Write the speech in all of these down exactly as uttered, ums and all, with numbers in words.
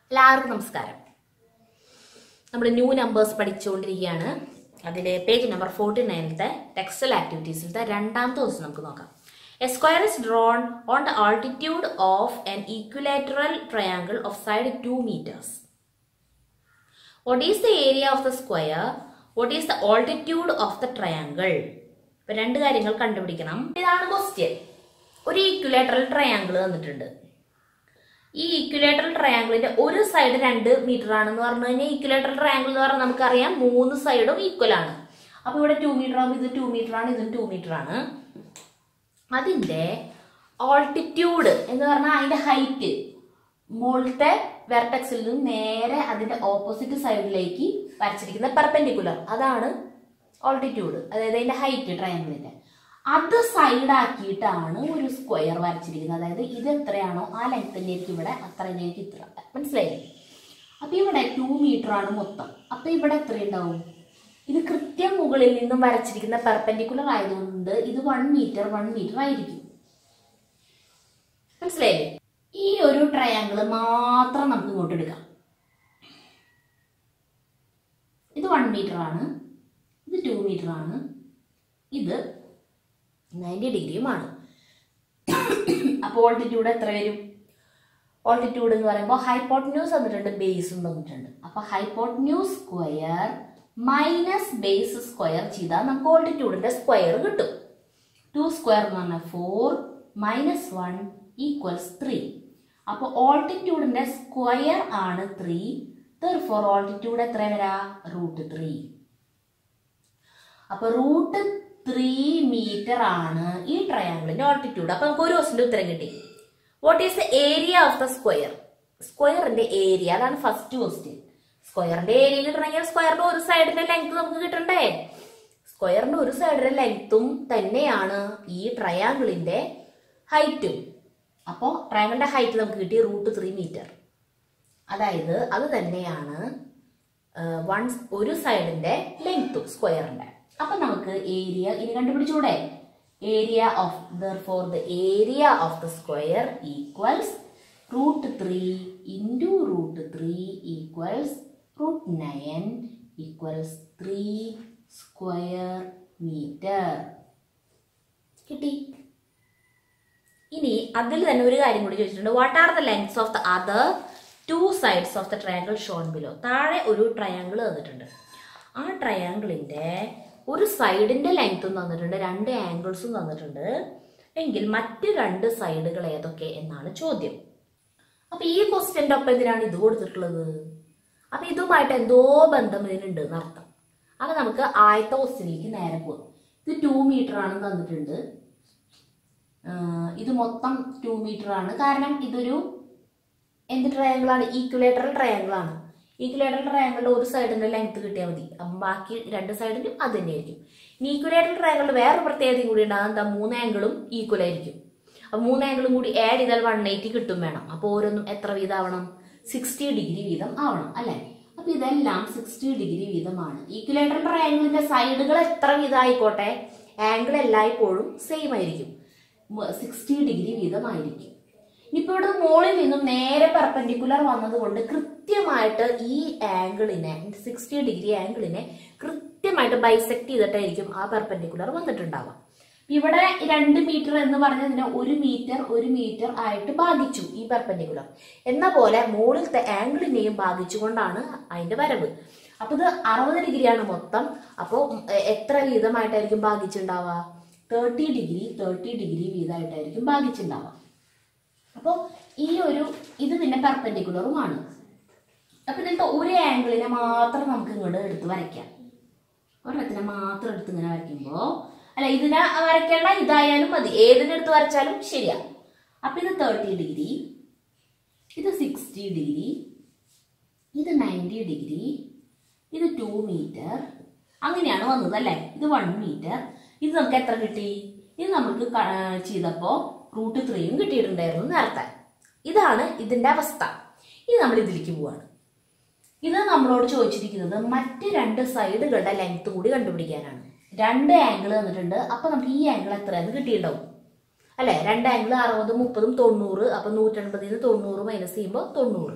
എല്ലാവർക്കും നമസ്കാരം. നമ്മൾ ന്യൂ നമ്പേഴ്സ് പഠിച്ചുകൊണ്ടിരിക്കുകയാണ്. അതിലെ പേജ് നമ്പർ ഫോർട്ടി നയനിലത്തെ ടെക്സ്റ്റൽ ആക്ടിവിറ്റീസിലത്തെ രണ്ടാമത്തെ ദിവസം നമുക്ക് നോക്കാം. A square is drawn on the altitude of an equilateral triangle of side two metres. What is the area of the square? What is the altitude of the triangle? ഇപ്പൊ രണ്ട് കാര്യങ്ങൾ കണ്ടുപിടിക്കണം. ഇതാണ് ക്വസ്റ്റ്യൻ. ഒരു ഈക്വിലാറ്ററൽ ട്രയാങ്കിൾ തന്നിട്ടുണ്ട്. ഈ ഈക്വിലാറ്ററൽ ട്രയാങ്കിളിന്റെ ഒരു സൈഡ് രണ്ട് മീറ്റർ ആണെന്ന് പറഞ്ഞു കഴിഞ്ഞാൽ ഈക്വിലാറ്ററൽ ട്രയാങ്കിൾ എന്ന് പറഞ്ഞാൽ നമുക്കറിയാം മൂന്ന് സൈഡും ഈക്വൽ ആണ്. അപ്പൊ ഇവിടെ ടു മീറ്റർ ആകുമ്പോൾ ഇത് ടു മീറ്റർ ആണ്, ഇതും ടു മീറ്റർ ആണ്. അതിന്റെ ഓൾട്ടിറ്റ്യൂഡ് എന്ന് പറഞ്ഞാൽ അതിന്റെ ഹൈറ്റ് മുകളിലത്തെ വെർട്ടെക്സിൽ നിന്ന് നേരെ അതിന്റെ ഓപ്പോസിറ്റ് സൈഡിലേക്ക് വരച്ചിരിക്കുന്ന പെർപെൻഡിക്കുലർ, അതാണ് ഓൾട്ടിറ്റ്യൂഡ്. അതായത് അതിന്റെ ഹൈറ്റ് ട്രയാങ്കിളിന്റെ അത് സൈഡ് ആക്കിയിട്ടാണ് ഒരു സ്ക്വയർ വരച്ചിരിക്കുന്നത്. അതായത് ഇത് എത്രയാണോ ആ ലെങ്ത്തിലേക്ക് ഇവിടെ അത്രയിലേക്ക് ഇത്ര, മനസ്സിലായില്ലേ? അപ്പൊ ഇവിടെ ടു മീറ്റർ ആണ് മൊത്തം. അപ്പൊ ഇവിടെ എത്ര ഉണ്ടാവും? ഇത് കൃത്യം മുകളിൽ നിന്നും വരച്ചിരിക്കുന്ന പെർപെൻഡിക്കുലർ ആയതുകൊണ്ട് ഇത് വൺ മീറ്റർ വൺ മീറ്റർ ആയിരിക്കും. മനസ്സിലായില്ലേ? ഈ ഒരു ട്രയാങ്കിൾ മാത്രം നമുക്ക് ഇങ്ങോട്ട് എടുക്കാം. ഇത് വൺ മീറ്റർ ആണ്, ഇത് ടു മീറ്റർ ആണ്, ഇത് നയൻറ്റി ഡിഗ്രിയുമാണ്. അപ്പോൾ ഓൾട്ടിറ്റ്യൂഡ് എത്ര വരും? ഓൾട്ടിറ്റ്യൂഡ് എന്ന് പറയുമ്പോൾ ഹൈപ്പോട്ടന്യൂസ് തന്നിട്ടുണ്ട്, ബേസും തന്നിട്ടുണ്ട്. അപ്പൊ hypotenuse square minus base square ചെയ്താൽ നമുക്ക് ഓൾട്ടിറ്റ്യൂഡിന്റെ സ്ക്വയർ കിട്ടും. ടു സ്ക്വയർ എന്ന് പറഞ്ഞാൽ four minus one equals three. അപ്പൊ ഓൾട്ടിറ്റ്യൂഡിന്റെ സ്ക്വയർ ആണ് ത്രീ. ദെർഫോർ ഓൾട്ടിറ്റ്യൂഡ് എത്ര വരാ? Root three. അപ്പൊ റൂട്ട് ത്രീ മീറ്റർ ആണ് ഈ ട്രയാങ്കിളിന്റെ ഓൾട്ടിറ്റ്യൂഡ്. അപ്പൊ നമുക്ക് ഒരു ക്വസ്റ്റിന്റെ ഉത്തരം കിട്ടി. What is the area of the square? സ്ക്വയറിന്റെ ഏരിയ, അതാണ് ഫസ്റ്റ് ക്വസ്റ്റ്യൻ. സ്ക്വയറിന്റെ ഏരിയ കിട്ടണമെങ്കിൽ സ്ക്വയറിന്റെ ഒരു സൈഡിന്റെ ലെങ്ത് നമുക്ക് കിട്ടണ്ടേ? സ്ക്വയറിന്റെ ഒരു സൈഡിന്റെ ലെങ്ത്തും തന്നെയാണ് ഈ ട്രയാങ്കിളിന്റെ ഹൈറ്റും. അപ്പോൾ ട്രയാങ്കിളിന്റെ ഹൈറ്റ് നമുക്ക് കിട്ടി റൂട്ട് ത്രീ മീറ്റർ. അതായത് അത് തന്നെയാണ് വൺ ഒരു സൈഡിന്റെ ലെങ്ത്തും സ്ക്വയറിന്റെ. അപ്പൊ നമുക്ക് ഏരിയ ഇനി കണ്ടുപിടിച്ചൂടെ? Area of therefore the area of the square equals root three into root three equals root nine equals three square meter. കിട്ടി. ഇനി അതിൽ തന്നെ ഒരു കാര്യം കൂടി ചോദിച്ചിട്ടുണ്ട്. What are the lengths of the other two sides of the triangle shown below? താഴെ ഒരു ട്രയാങ്കിൾ തന്നിട്ടുണ്ട്. ആ ട്രയാങ്കിളിന്റെ ഒരു സൈഡിന്റെ ലെങ്ത്തും തന്നിട്ടുണ്ട്, രണ്ട് ആംഗിൾസും തന്നിട്ടുണ്ട്. എങ്കിൽ മറ്റ് രണ്ട് സൈഡുകൾ ഏതൊക്കെ എന്നാണ് ചോദ്യം. അപ്പൊ ഈ ക്വസ്റ്റ്യന്റെ ഒപ്പം എന്തിനാണ് ഇത് കൊടുത്തിട്ടുള്ളത്? അപ്പൊ ഇതുമായിട്ട് എന്തോ ബന്ധം ഇതിനുണ്ട് എന്നർത്ഥം. അപ്പൊ നമുക്ക് ആദ്യത്തെ ക്വസ്റ്റ്യനിലേക്ക് നേരെ പോകും. ഇത് ടു മീറ്റർ ആണ് തന്നിട്ടുണ്ട്. ഇത് മൊത്തം ടു മീറ്റർ ആണ്. കാരണം ഇതൊരു എന്ത് ട്രയാങ്കിൾ ആണ്? ഈക്വിലേറ്ററൽ ട്രയാങ്കിൾ ആണ്. ഈക്വിലേറ്ററൽ ട്രയാങ്കിളിന്റെ ഒരു സൈഡിന്റെ ലെങ്ത് കിട്ടിയാൽ മതി. അപ്പം ബാക്കി രണ്ട് സൈഡിലും അത് തന്നെയായിരിക്കും. ഇനി ഈക്വിലേറ്ററൽ ട്രയാങ്കിളിൽ വേറെ പ്രത്യേകതയും കൂടി ഉണ്ടാകും. എന്താ? മൂന്ന് ആംഗിളും ഈക്വൽ ആയിരിക്കും. അപ്പൊ മൂന്ന് ആംഗിളും കൂടി ആഡ് ചെയ്താൽ വൺ എയ്റ്റി കിട്ടും വേണം. അപ്പൊ ഓരോന്നും എത്ര വീതം ആവണം? സിക്സ്റ്റി ഡിഗ്രി വീതം ആവണം അല്ലെ? അപ്പൊ ഇതെല്ലാം സിക്സ്റ്റി ഡിഗ്രി വീതമാണ്. ഈക്വിലേറ്ററൽ ട്രയാങ്കിളിന്റെ സൈഡുകൾ എത്ര വീതം ആയിക്കോട്ടെ, ആംഗിൾ എല്ലായ്പ്പോഴും സെയിം ആയിരിക്കും, സിക്സ്റ്റി ഡിഗ്രി വീതമായിരിക്കും. ഇനിയിപ്പോ ഇവിടെ മുകളിൽ നിന്നും നേരെ പെർപെൻഡിക്കുലർ വന്നത് കൊണ്ട് കൃത്യമായിട്ട് ഈ ആംഗിളിനെ, സിക്സ്റ്റി ഡിഗ്രി ആംഗിളിനെ കൃത്യമായിട്ട് ബൈസെക്ട് ചെയ്തിട്ടായിരിക്കും ആ പെർപെൻഡിക്കുലർ വന്നിട്ടുണ്ടാവുക. ഇവിടെ രണ്ട് മീറ്റർ എന്ന് പറഞ്ഞതിനെ ഒരു മീറ്റർ ഒരു മീറ്റർ ആയിട്ട് ഭാഗിച്ചു ഈ പെർപെൻഡിക്കുലർ. എന്ന പോലെ മുകളിലത്തെ ആംഗിളിനെയും ഭാഗിച്ചുകൊണ്ടാണ് അതിന്റെ വരവ്. അപ്പൊ ഇത് അറുപത് ഡിഗ്രിയാണ് മൊത്തം. അപ്പോൾ എത്ര വീതമായിട്ടായിരിക്കും ഭാഗിച്ചുണ്ടാവുക? തേർട്ടി ഡിഗ്രി തേർട്ടി ഡിഗ്രി വീതമായിട്ടായിരിക്കും ഭാഗിച്ചുണ്ടാവുക. അപ്പോൾ ഈ ഒരു ഇത് പിന്നെ പെർപെൻഡിക്കുലറുമാണ്. അപ്പൊ ഇതിന്റെ ഒരു ആംഗിളിനെ മാത്രം നമുക്ക് ഇങ്ങോട്ട് എടുത്ത് വരയ്ക്കാം. ഒരെണ്ണത്തിനെ മാത്രം എടുത്ത് ഇങ്ങനെ വരയ്ക്കുമ്പോ, അല്ല ഇതിനെ വരയ്ക്കേണ്ട, ഇതായാലും മതി, ഏതിനെടുത്ത് വരച്ചാലും ശരിയാണ്. അപ്പൊ ഇത് തേർട്ടി ഡിഗ്രി, ഇത് സിക്സ്റ്റി ഡിഗ്രി, ഇത് നയൻറ്റി ഡിഗ്രി, ഇത് ടു മീറ്റർ, അങ്ങനെയാണ് വന്നത് അല്ലെ? ഇത് വൺ മീറ്റർ. ഇത് നമുക്ക് എത്ര കിട്ടി? ഇത് നമുക്ക് ചെയ്തപ്പോ റൂട്ട് ത്രീയും കിട്ടിയിട്ടുണ്ടായിരുന്നു നേരത്തെ. ഇതാണ് ഇതിന്റെ അവസ്ഥ. ഇനി നമ്മൾ ഇതിലേക്ക് പോവാണ്. ഇത് നമ്മളോട് ചോദിച്ചിരിക്കുന്നത് മറ്റ് രണ്ട് സൈഡുകളുടെ ലെങ്ത് കൂടി കണ്ടുപിടിക്കാനാണ്. രണ്ട് ആംഗിൾ തന്നിട്ടുണ്ട്. അപ്പൊ നമുക്ക് ഈ ആംഗിൾ എത്രയാന്ന് കിട്ടിയിട്ടുണ്ടാവും അല്ലെ? രണ്ട് ആംഗിൾ അറുപത് മുപ്പതും തൊണ്ണൂറ്. അപ്പൊ നൂറ്റൻപതിന് തൊണ്ണൂറ് മൈനസ് ചെയ്യുമ്പോൾ തൊണ്ണൂറ്.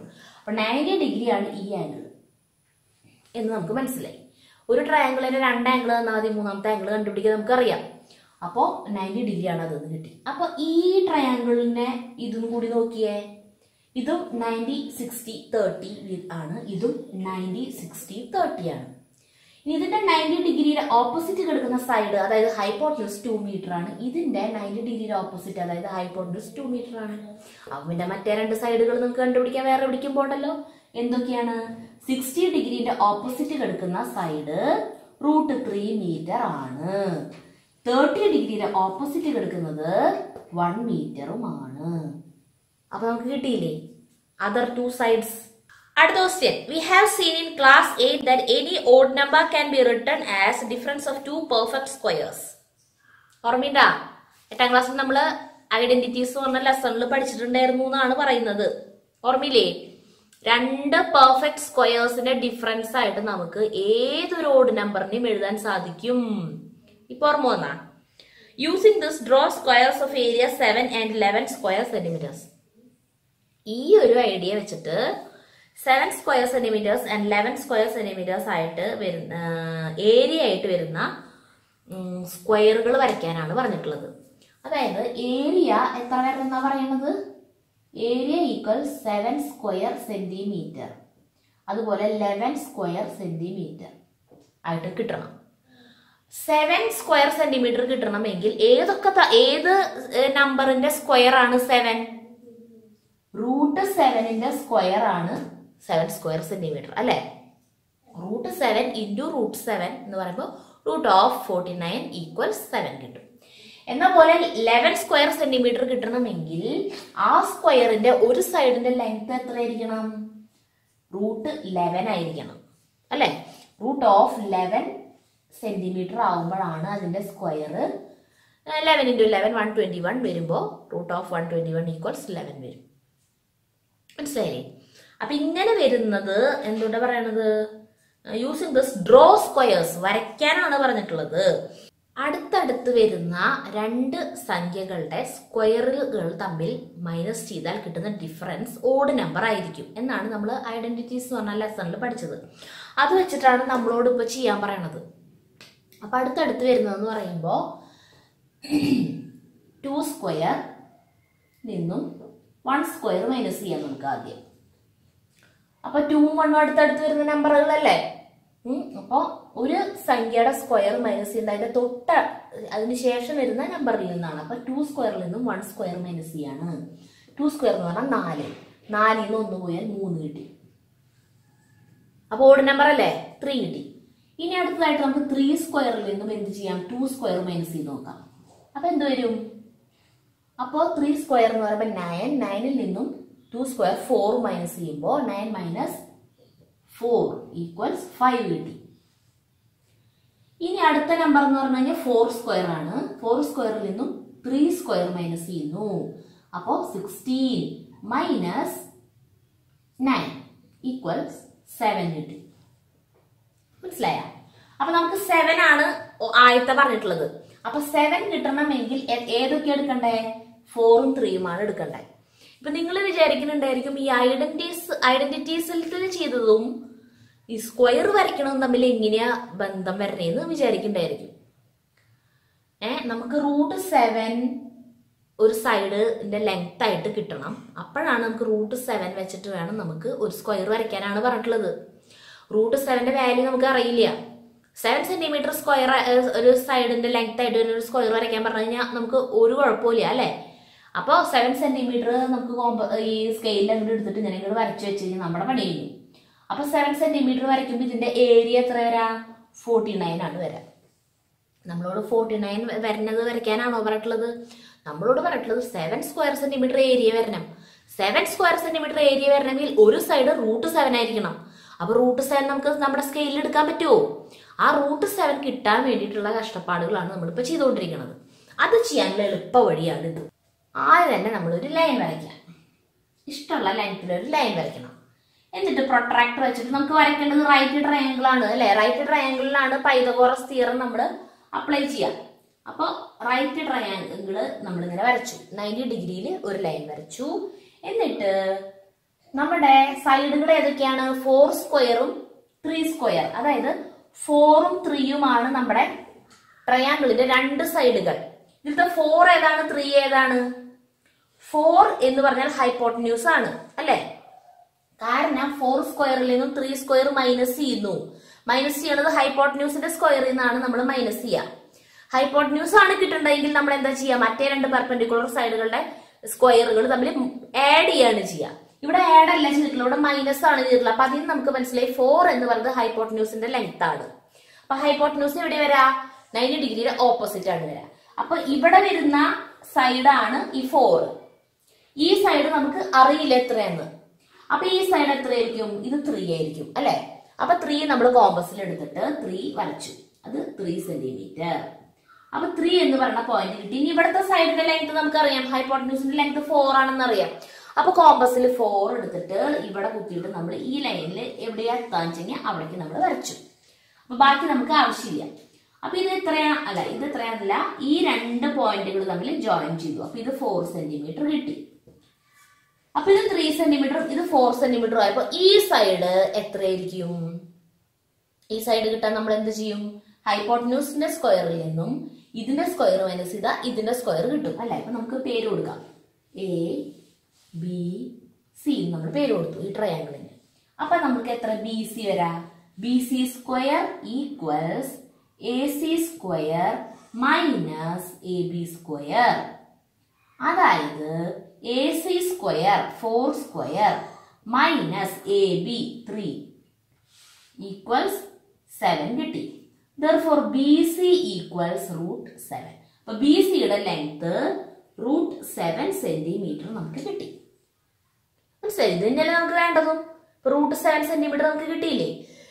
അപ്പൊ നയൻറ്റി ഡിഗ്രി ആണ് ഈ ആംഗിൾ എന്ന് നമുക്ക് മനസ്സിലായി. ഒരു ട്രയാങ്കിളിന് രണ്ട് ആംഗിൾ തന്നാൽ മതി, മൂന്നാമത്തെ ആംഗിൾ കണ്ടുപിടിക്കാൻ നമുക്കറിയാം. അപ്പോൾ നയൻറ്റി ഡിഗ്രി ആണ് അതെന്ന് കിട്ടി. അപ്പൊ ഈ ട്രയാങ്കിളിനെ ഇതും കൂടി നോക്കിയേ, ഇതും നയൻറ്റി സിക്സ്റ്റി തേർട്ടി ആണ്, ഇതും നയൻറ്റി സിക്സ്റ്റി തേർട്ടി ആണ്. ഇനി ഇതിന്റെ നയൻറ്റി ഡിഗ്രിയുടെ ഓപ്പോസിറ്റ് കിടക്കുന്ന സൈഡ്, അതായത് ഹൈപ്പോട്ടനസ് ടു മീറ്റർ ആണ്. ഇതിന്റെ നയൻറ്റി ഡിഗ്രിയുടെ ഓപ്പോസിറ്റ്, അതായത് ഹൈപ്പോട്ടനസ് ടു മീറ്റർ ആണ്. അപ്പൊ പിന്നെ മറ്റേ രണ്ട് സൈഡുകൾ നമുക്ക് കണ്ടുപിടിക്കാൻ വേറെ എവിടേക്കും പോകണ്ടല്ലോ. എന്തൊക്കെയാണ്? സിക്സ്റ്റി ഡിഗ്രിയുടെ ഓപ്പോസിറ്റ് കിടക്കുന്ന സൈഡ് റൂട്ട് ത്രീ മീറ്റർ ആണ്. തേർട്ടി ഡിഗ്രിയുടെ ഓപ്പോസിറ്റ് കിടക്കുന്നത് വൺ മീറ്ററുമാണ്. അപ്പൊ നമുക്ക് കിട്ടിയില്ലേ അതർ ടു സൈഡ്സ്. അടുത്ത question, we have seen in class eight that any odd number can be written as difference of two perfect squares. ഓർമ്മയുണ്ടാ? എട്ടാം ക്ലാസ്സിൽ നമ്മൾ ഐഡന്റിറ്റീസ് പറഞ്ഞ ലെസണിൽ പഠിച്ചിട്ടുണ്ടായിരുന്നു എന്നാണ് പറയുന്നത്. ഓർമ്മയില്ലേ? രണ്ട് പെർഫെക്റ്റ് സ്ക്വയേഴ്സിന്റെ ഡിഫറൻസ് ആയിട്ട് നമുക്ക് ഏതൊരു ഓഡ് നമ്പറിനെയും എഴുതാൻ സാധിക്കും. ഇപ്പൊ ഓർമ്മ വന്നാ? Using this draw squares of area seven and eleven square centimetres. ഈ ഒരു ഐഡിയ വെച്ചിട്ട് seven square centimetres and eleven square centimetres ആയിട്ട് വരുന്ന ഏരിയ ആയിട്ട് വരുന്ന സ്ക്വയറുകൾ വരയ്ക്കാനാണ് പറഞ്ഞിട്ടുള്ളത്. അതായത് ഏരിയ എത്ര വരുന്ന പറയുന്നത്? Area equal seven square centimetre, അതുപോലെ ലെവൻ സ്ക്വയർ സെന്റിമീറ്റർ ആയിട്ട് കിട്ടണം. സെവൻ സ്ക്വയർ സെന്റിമീറ്റർ കിട്ടണമെങ്കിൽ ഏതൊക്കെ ഏത് നമ്പറിന്റെ സ്ക്വയർ ആണ് സെവൻ? റൂട്ട് സെവനിന്റെ സ്ക്വയർ ആണ് സെവൻ സ്ക്വയർ സെന്റിമീറ്റർ അല്ലെ? Root seven into root seven എന്ന് പറയുമ്പോൾ root of forty nine equal seven കിട്ടും. എന്ന പോലെ ലെവൻ സ്ക്വയർ സെന്റിമീറ്റർ കിട്ടണമെങ്കിൽ ആ സ്ക്വയറിന്റെ ഒരു സൈഡിന്റെ ലെങ്ത് എത്രയായിരിക്കണം? റൂട്ട് ലെവൻ ആയിരിക്കണം അല്ലെ? റൂട്ട് ഓഫ് ലെവൻ സെന്റിമീറ്റർ ആവുമ്പോഴാണ് അതിന്റെ square eleven into eleven one twenty one വരുമ്പോൾ root of one twenty one equals eleven വരും. മനസ്സിലായില്ലേ? അപ്പൊ ഇങ്ങനെ വരുന്നത് എന്തുകൊണ്ടാ പറയണത്? യൂസിങ് ദിസ് ഡ്രോ സ്ക്വയേഴ്സ് വരയ്ക്കാനാണ് പറഞ്ഞിട്ടുള്ളത്. അടുത്തടുത്ത് വരുന്ന രണ്ട് സംഖ്യകളുടെ സ്ക്വയറുകൾ തമ്മിൽ മൈനസ് ചെയ്താൽ കിട്ടുന്ന ഡിഫറൻസ് ഓഡ് നമ്പർ ആയിരിക്കും എന്നാണ് നമ്മൾ ഐഡന്റിറ്റീസ് എന്ന് പറഞ്ഞ ലെസണിൽ പഠിച്ചത്. അത് വെച്ചിട്ടാണ് നമ്മളോട് ഇപ്പൊ ചെയ്യാൻ പറയണത്. അപ്പൊ അടുത്തടുത്ത് വരുന്നതെന്ന് പറയുമ്പോൾ ടു സ്ക്വയർ നിന്നും വൺ സ്ക്വയർ മൈനസ് ചെയ്യാം നമുക്ക് ആദ്യം. അപ്പൊ ടൂവും വണ്ണും അടുത്തടുത്ത് വരുന്ന നമ്പറുകളല്ലേ? അപ്പൊ ഒരു സംഖ്യയുടെ സ്ക്വയർ മൈനസ് ചെയ്യുന്നത് അതിന്റെ തൊട്ട അതിന് ശേഷം വരുന്ന നമ്പറിൽ നിന്നാണ്. അപ്പൊ ടു സ്ക്വയറിൽ നിന്നും വൺ സ്ക്വയർ മൈനസ് ചെയ്യാണ്. ടു സ്ക്വയർ എന്ന് പറഞ്ഞാൽ നാല്, നാലിൽ നിന്ന് ഒന്ന് പോയാൽ മൂന്ന് കിട്ടി. അപ്പൊ ഓഡ് നമ്പർ അല്ലേ? ത്രീ കിട്ടി. ഇനി അടുത്തതായിട്ട് നമുക്ക് ത്രീ സ്ക്വയറിൽ നിന്നും എന്ത് ചെയ്യാം? ടു സ്ക്വയർ മൈനസ് ചെയ്ത് നോക്കാം. അപ്പൊ എന്ത് വരും? അപ്പോ ത്രീ സ്ക്വയർ എന്ന് പറയുമ്പോൾ നയൻ, നയനിൽ നിന്നും ടു സ്ക്വയർ ഫോർ മൈനസ് ചെയ്യുമ്പോൾ nine minus four equals five കിട്ടി. ഇനി അടുത്ത നമ്പർ എന്ന് പറഞ്ഞു കഴിഞ്ഞാൽ ഫോർ സ്ക്വയർ ആണ്. ഫോർ സ്ക്വയറിൽ നിന്നും ത്രീ സ്ക്വയർ മൈനസ് ചെയ്യുന്നു. അപ്പോ sixteen minus nine equals seven കിട്ടി. മനസ്സിലായ? അപ്പൊ നമുക്ക് സെവൻ ആണ് ആദ്യത്തെ പറഞ്ഞിട്ടുള്ളത്. അപ്പൊ സെവൻ കിട്ടണമെങ്കിൽ ഏതൊക്കെ എടുക്കണ്ടേ? ഫോറും ത്രീയുമാണ് എടുക്കണ്ടേ. ഇപ്പൊ നിങ്ങൾ വിചാരിക്കുന്നുണ്ടായിരിക്കും ഈ ഐഡന്റിറ്റീസ് ഐഡന്റിറ്റീസിൽ ചെയ്തതും ഈ സ്ക്വയർ വരയ്ക്കണതും തമ്മിൽ എങ്ങനെയാ ബന്ധം വരണേന്ന് വിചാരിക്കണ്ടായിരിക്കും. ഏഹ് നമുക്ക് റൂട്ട് സെവൻ ഒരു സൈഡിന്റെ ലെങ്ത് ആയിട്ട് കിട്ടണം. അപ്പോഴാണ് നമുക്ക് റൂട്ട് സെവൻ വെച്ചിട്ട് വേണം നമുക്ക് ഒരു സ്ക്വയർ വരയ്ക്കാനാണ് പറഞ്ഞിട്ടുള്ളത്. റൂട്ട് സെവന്റെ വാല്യൂ നമുക്ക് അറിയില്ല. സെവൻ സെന്റിമീറ്റർ സ്ക്വയർ ഒരു സൈഡിന്റെ ലെങ്ത് ആയിട്ട് ഒരു സ്ക്വയർ വരയ്ക്കാൻ പറഞ്ഞു കഴിഞ്ഞാൽ നമുക്ക് ഒരു കുഴപ്പമില്ല അല്ലെ? അപ്പോൾ സെവൻ സെന്റിമീറ്റർ നമുക്ക് ഈ സ്കെയിലിൽ അങ്ങോട്ട് എടുത്തിട്ട് ഇങ്ങനെ ഇങ്ങോട്ട് വരച്ചു വെച്ച് കഴിഞ്ഞാൽ നമ്മുടെ പണി കഴിഞ്ഞു. അപ്പൊ സെവൻ സെന്റിമീറ്റർ വരയ്ക്കുമ്പോൾ ഇതിന്റെ ഏരിയ എത്ര വരാ? ഫോർട്ടി നയൻ ആണ് വരാം. നമ്മളോട് ഫോർട്ടി നയൻ വരുന്നത് വരയ്ക്കാനാണോ പറഞ്ഞിട്ടുള്ളത്? നമ്മളോട് പറഞ്ഞിട്ടുള്ളത് സെവൻ സ്ക്വയർ സെന്റിമീറ്റർ ഏരിയ വരണം. സെവൻ സ്ക്വയർ സെന്റിമീറ്റർ ഏരിയ വരണമെങ്കിൽ ഒരു സൈഡ് റൂട്ട് സെവൻ ആയിരിക്കണം. അപ്പൊ റൂട്ട് സെവൻ നമുക്ക് നമ്മുടെ സ്കെയിലിൽ എടുക്കാൻ പറ്റുമോ? ആ റൂട്ട് സെവൻ കിട്ടാൻ വേണ്ടിയിട്ടുള്ള കഷ്ടപ്പാടുകളാണ് നമ്മളിപ്പോൾ ചെയ്തുകൊണ്ടിരിക്കുന്നത്. അത് ചെയ്യാനുള്ള എളുപ്പ വഴിയാണ് ഇത്. ആദ്യം തന്നെ നമ്മളൊരു ലൈൻ വരയ്ക്കാം. ഇഷ്ടമുള്ള ലെങ്ത്തിലൊരു ലൈൻ വരയ്ക്കണം. എന്നിട്ട് പ്രൊട്രാക്ടർ വെച്ചിട്ട് നമുക്ക് വരയ്ക്കേണ്ടത് റൈറ്റ് ട്രയാങ്കിൾ ആണ് അല്ലെ? റൈറ്റ് ട്രയാങ്കിളിലാണ് പൈതഗോറസ് തിയറം നമ്മൾ അപ്ലൈ ചെയ്യാം. അപ്പോൾ റൈറ്റ് ട്രയാങ്കിൾ നമ്മളിങ്ങനെ വരച്ചു. നയൻറ്റി ഡിഗ്രിയിൽ ഒരു ലൈൻ വരച്ചു. എന്നിട്ട് നമ്മുടെ സൈഡുകൾ ഏതൊക്കെയാണ്? ഫോർ സ്ക്വയറും ത്രീ സ്ക്വയർ. അതായത് ഫോറും ത്രീയുമാണ് നമ്മുടെ ട്രയാങ്കിളിന്റെ രണ്ട് സൈഡുകൾ. ഇതിലത്തെ ഫോർ ഏതാണ്, ത്രീ ഏതാണ്? ഫോർ എന്ന് പറഞ്ഞാൽ ഹൈപ്പോട്ടന്യൂസ് ആണ് അല്ലെ? കാരണം ഫോർ സ്ക്വയറിൽ നിന്നും ത്രീ സ്ക്വയർ മൈനസ് ചെയ്യുന്നു. മൈനസ് ചെയ്യണത് ഹൈപ്പോട്ടന്യൂസിന്റെ സ്ക്വയറിൽ നിന്നാണ് നമ്മൾ മൈനസ് ചെയ്യുക. ഹൈപ്പോട്ടന്യൂസ് ആണ് കിട്ടണമെങ്കിൽ നമ്മൾ എന്താ ചെയ്യുക? മറ്റേ രണ്ട് പെർപെൻഡിക്കുലർ സൈഡുകളുടെ സ്ക്വയറുകൾ തമ്മിൽ ആഡ് ചെയ്യാണ് ചെയ്യുക. ഇവിടെ ആഡ് അല്ല ചെയ്തിട്ടുള്ള, ഇവിടെ മൈനസ് ആണ് ചെയ്തിട്ടുള്ളത്. അപ്പൊ അതിന് നമുക്ക് മനസ്സിലായി ഫോർ എന്ന് പറയുന്നത് ഹൈപ്പോട്ടന്യൂസിന്റെ ലെങ്ത് ആണ്. അപ്പൊ ഹൈപ്പോട്ടന്യൂസ് എവിടെ വരാ? നയൻറ്റി ഡിഗ്രിയുടെ ഓപ്പോസിറ്റ് ആണ് വരാ. അപ്പൊ ഇവിടെ വരുന്ന സൈഡാണ് ഈ ഫോർ. ഈ സൈഡ് നമുക്ക് അറിയില്ല എത്രയെന്ന്. അപ്പൊ ഈ സൈഡ് എത്രയായിരിക്കും? ഇത് ത്രീ ആയിരിക്കും അല്ലെ? അപ്പൊ ത്രീ നമ്മൾ കോമ്പസിൽ എടുത്തിട്ട് ത്രീ വരച്ചു. അത് ത്രീ സെന്റിമീറ്റർ. അപ്പൊ ത്രീ എന്ന് പറയുന്ന പോയിന്റ് കിട്ടി. ഇനി ഇവിടുത്തെ സൈഡിന്റെ ലെങ്ത് നമുക്കറിയാം, ഹൈപ്പോട്ടന്യൂസിന്റെ ലെങ്ത് ഫോർ ആണെന്ന് അറിയാം. അപ്പൊ കോമ്പസിൽ ഫോർ എടുത്തിട്ട് ഇവിടെ കുത്തിയിട്ട് നമ്മൾ ഈ ലൈനിൽ എവിടെയാ എത്താന്ന് വെച്ചെങ്കിൽ അവിടേക്ക് നമ്മൾ വരച്ചു. അപ്പൊ ബാക്കി നമുക്ക് ആവശ്യമില്ല. അപ്പൊ ഇത് എത്രയാ? അല്ല, ഇത് എത്രയാന്നല്ല, ഈ രണ്ട് പോയിന്റുകൾ തമ്മിൽ ജോയിൻ ചെയ്തു. അപ്പൊ ഇത് ഫോർ സെന്റിമീറ്റർ കിട്ടി. അപ്പൊ ഇത് ത്രീ സെന്റിമീറ്ററും ഇത് ഫോർ സെന്റിമീറ്ററും ആയപ്പോ ഈ സൈഡ് എത്രയായിരിക്കും? ഈ സൈഡ് കിട്ടാൻ നമ്മൾ എന്ത് ചെയ്യും? ഹൈപ്പോട്ടന്യൂസിന്റെ സ്ക്വയറിൽ നിന്നും ഇതിന്റെ സ്ക്വയർ മൈനസ് ചെയ്താൽ ഇതിന്റെ സ്ക്വയർ കിട്ടും അല്ലെ? അപ്പൊ നമുക്ക് പേര് കൊടുക്കാം. എ ബി സി നമ്മൾ പേര് കൊടുത്തു ഈ ട്രയാങ്കിളിന്. അപ്പൊ നമുക്ക് എത്ര ബി സി വരാ? B C square equals A C square minus A B square. അതായത് A C square four square minus A B three equals seven കിട്ടി. Therefore B C equals root seven. അപ്പൊ ബി സിയുടെ length root seven centimetre നമുക്ക് കിട്ടി. മനസ്സിലായി? ഇത് തന്നെയല്ലേ നമുക്ക് വേണ്ടതും. റൂട്ട് സെവൻ സെന്റിമീറ്റർ നമുക്ക് കിട്ടിയില്ലേ?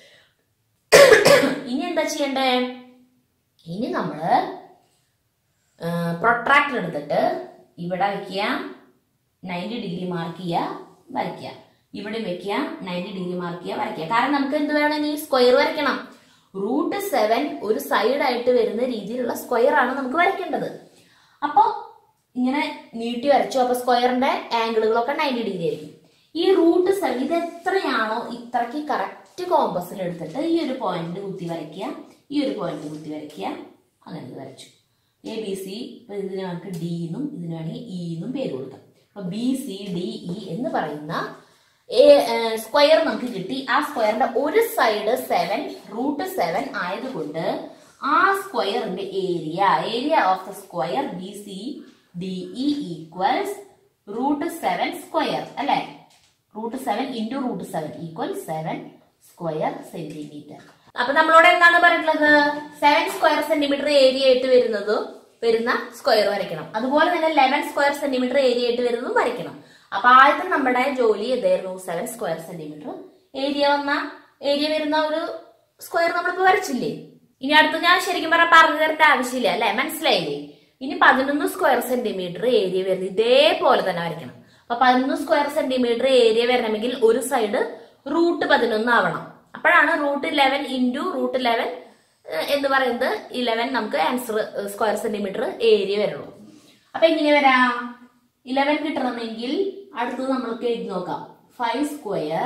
ഇനി എന്താ ചെയ്യണ്ടേ? ഇനി നമ്മള് പ്രൊട്രാക്ടർ എടുത്തിട്ട് ഇവിടെ വയ്ക്കുക, നയൻറ്റി ഡിഗ്രി മാർക്ക് ചെയ്യുക, വരയ്ക്കുക. ഇവിടെ വെക്കുക, നയൻറ്റി ഡിഗ്രി മാർക്ക് ചെയ്യുക, വരയ്ക്കുക. കാരണം നമുക്ക് എന്ത് വേണം? ഇനി സ്ക്വയർ വരയ്ക്കണം. റൂട്ട് സെവൻ ഒരു സൈഡ് ആയിട്ട് വരുന്ന രീതിയിലുള്ള സ്ക്വയർ ആണ് നമുക്ക് വരയ്ക്കേണ്ടത്. അപ്പൊ ഇങ്ങനെ നീട്ടി വരച്ചു. അപ്പൊ സ്ക്വയറിന്റെ ആംഗിളുകളൊക്കെ നയൻറ്റി ഡിഗ്രി ആയിരിക്കും. ഈ റൂട്ട് സെവൻ ഇത് എത്രയാണോ ഇത്രയ്ക്ക് കറക്റ്റ് കോമ്പസിൽ എടുത്തിട്ട് ഈ ഒരു പോയിന്റ് കുത്തി വരയ്ക്കുക, ഈ ഒരു പോയിന്റ് കുത്തി വരയ്ക്കുക. അങ്ങനെ വരച്ചു. A B C. ഇപ്പൊ ഇതിന് നമുക്ക് ഡി എന്നും ഇതിന് വേണമെങ്കിൽ ഇ എന്നും പേര് കൊടുക്കാം. അപ്പൊ ബി സി ഡി ഇ എന്ന് പറയുന്ന സ്ക്വയർ നമുക്ക് കിട്ടി. ആ സ്ക്വയറിന്റെ ഒരു സൈഡ് സെവൻ റൂട്ട് സെവൻ ആയതുകൊണ്ട് ആ സ്ക്വയറിന്റെ area area of the square B C D E equals root seven square അല്ലെ? Root seven into root seven equal seven square centimetre. അപ്പൊ നമ്മളോട് എന്താണ് പറഞ്ഞിട്ടുള്ളത്? സെവൻ സ്ക്വയർ സെന്റിമീറ്റർ ഏരിയ ആയിട്ട് വരുന്നത് വരുന്ന സ്ക്വയർ വരയ്ക്കണം. അതുപോലെ തന്നെ ലെവൻ സ്ക്വയർ സെന്റിമീറ്റർ ഏരിയ ആയിട്ട് വരുന്നതും വരയ്ക്കണം. അപ്പൊ ആദ്യത്തെ നമ്മുടെ ജോലി ഇതായിരുന്നു. സെവൻ സ്ക്വയർ സെന്റിമീറ്റർ ഏരിയ വന്ന ഏരിയ വരുന്ന ഒരു സ്ക്വയർ നമ്മളിപ്പോ വരച്ചില്ലേ? ഇനി അടുത്ത് ഞാൻ ശരിക്കും പറഞ്ഞാൽ പറഞ്ഞു തരേണ്ട ആവശ്യമില്ല അല്ലെ? മനസ്സിലായില്ലേ? ഇനി പതിനൊന്ന് സ്ക്വയർ സെന്റിമീറ്റർ ഏരിയ വരുന്നത് ഇതേപോലെ തന്നെ വരയ്ക്കണം. അപ്പൊ പതിനൊന്ന് സ്ക്വയർ സെന്റിമീറ്റർ ഏരിയ വരണമെങ്കിൽ ഒരു സൈഡ് റൂട്ട് പതിനൊന്ന് ആവണം. അപ്പോഴാണ് root eleven into root eleven എന്ന് പറയുന്നത് ഇലവൻ നമുക്ക് ആൻസർ സ്ക്വയർ സെന്റിമീറ്റർ ഏരിയ വരുള്ളൂ. അപ്പൊ എങ്ങനെ വരാം? ഇലവൻ കിട്ടണമെങ്കിൽ അടുത്തത് നമ്മൾക്ക് എഴുതി നോക്കാം. Five square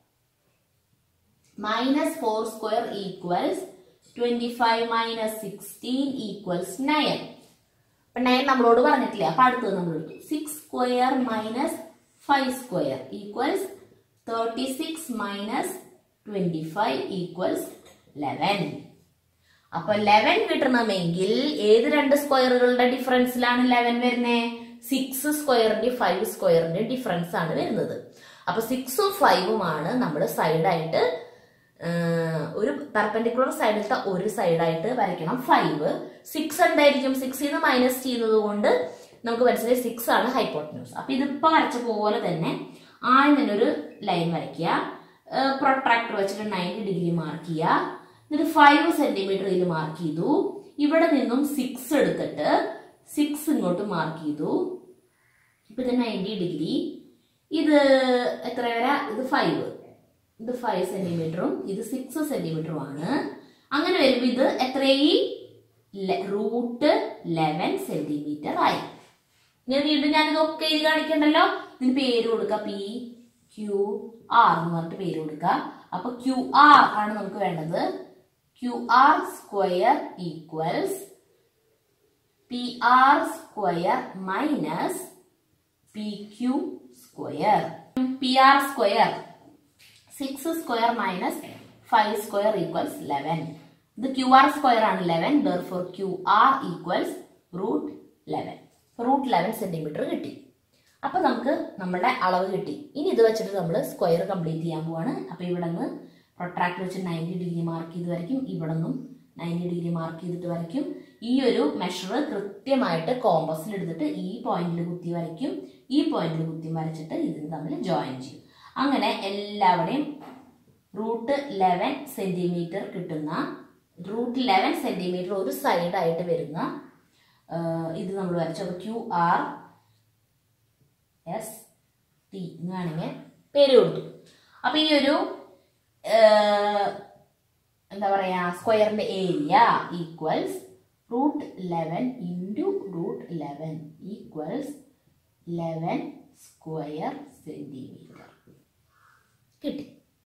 minus four square equals twenty five minus sixteen equals nine. അപ്പൊ നയൻ നമ്മളോട് പറഞ്ഞിട്ടില്ല. അപ്പൊ അടുത്തത് നമ്മൾ six square minus five square equals thirty six minus twenty five equals eleven. അപ്പൊ ലെവൻ കിട്ടണമെങ്കിൽ ഏത് രണ്ട് സ്ക്വയറുകളുടെ ഡിഫറൻസിലാണ് ലെവൻ വരുന്നത്? സിക്സ് സ്ക്വയറിന്റെ ഫൈവ് സ്ക്വയറിന്റെ ഡിഫറൻസ് ആണ് വരുന്നത്. അപ്പൊ സിക്സും ഫൈവുമാണ് നമ്മൾ സൈഡായിട്ട് ഒരു പെർപെൻഡിക്കുലർ സൈഡിലത്തെ ഒരു സൈഡായിട്ട് വരയ്ക്കണം. ഫൈവ് സിക്സ് എന്തായിരിക്കും? സിക്സിൽ നിന്ന് മൈനസ് ചെയ്യുന്നത് കൊണ്ട് നമുക്ക് മനസ്സിലായി സിക്സ് ആണ് ഹൈപ്പോട്ടന്യൂസ്. അപ്പൊ ഇതിപ്പോ വരച്ച പോലെ തന്നെ ആദ്യം തന്നെ ഒരു ലൈൻ വരയ്ക്കുക. പ്രൊട്രാക്ടർ വെച്ചിട്ട് നയൻറ്റി ഡിഗ്രി മാർക്ക് ചെയ്യുക. എന്നിട്ട് ഫൈവ് സെന്റിമീറ്റർ ഇതിൽ മാർക്ക് ചെയ്തു. ഇവിടെ നിന്നും സിക്സ് എടുത്തിട്ട് സിക്സ് ഇങ്ങോട്ട് മാർക്ക് ചെയ്തു. ഇപ്പൊ ഇത് നയൻറ്റി ഡിഗ്രി. ഇത് എത്ര വരാ? ഇത് ഫൈവ് ഇത് ഫൈവ് സെന്റിമീറ്ററും ഇത് സിക്സ് സെന്റിമീറ്ററും ആണ്. അങ്ങനെ വരുമ്പോ ഇത് എത്രയായി? റൂട്ട് ലെവൻ സെന്റിമീറ്റർ ആയി. ഞാൻ വീണ്ടും ഞാൻ ഇതൊക്കെ എഴുതി കാണിക്കണ്ടല്ലോ. ഇതിന് പേര് കൊടുക്കുക. പി ക്യു ആർ എന്ന് പറഞ്ഞിട്ട് പേര് കൊടുക്കുക. അപ്പൊ ക്യു ആർ ആണ് നമുക്ക് വേണ്ടത്. Q R square equals P R square minus P Q square. P R square six square minus five square equals eleven. ഇത് ക്യു ആർ സ്ക്വയർ ആണ് eleven. Therefore Q R equals root eleven. Root eleven centimetre കിട്ടി. അപ്പൊ നമുക്ക് നമ്മുടെ അളവ് കിട്ടി. ഇനി ഇത് വെച്ചിട്ട് നമ്മൾ സ്ക്വയർ കംപ്ലീറ്റ് ചെയ്യാൻ പോവാണ്. അപ്പൊ ഇവിടെ നിന്ന് പ്രൊട്രാക്ടർ വെച്ച് നയൻറ്റി ഡിഗ്രി മാർക്ക് ചെയ്ത് വരയ്ക്കും. ഇവിടെ നിന്നും നയൻറ്റി ഡിഗ്രി മാർക്ക് ചെയ്തിട്ട് വരയ്ക്കും. ഈ ഒരു മെഷർ കൃത്യമായിട്ട് കോമ്പസിൽ എടുത്തിട്ട് ഈ പോയിന്റിൽ കുത്തി വരയ്ക്കും. ഈ പോയിന്റിൽ കുത്തി വരച്ചിട്ട് ഇതിന് തമ്മിൽ ജോയിൻ ചെയ്യും. അങ്ങനെ എല്ലാവരുടെയും റൂട്ട് ലെവൻ സെന്റിമീറ്റർ കിട്ടുന്ന റൂട്ട് ലെവൻ സെന്റിമീറ്റർ ഒരു സൈഡായിട്ട് വരുന്ന ഇത് നമ്മൾ വരച്ചു. അപ്പോൾ ക്യു ആർ എസ് ടി എന്ന് വേണമെങ്കിൽ പേര് കൊടുത്തു. അപ്പൊ ഈ ഒരു എന്താ പറയാ സ്ക്വയറിന്റെ area equals root eleven into root eleven equals eleven square centimetre കിട്ടി.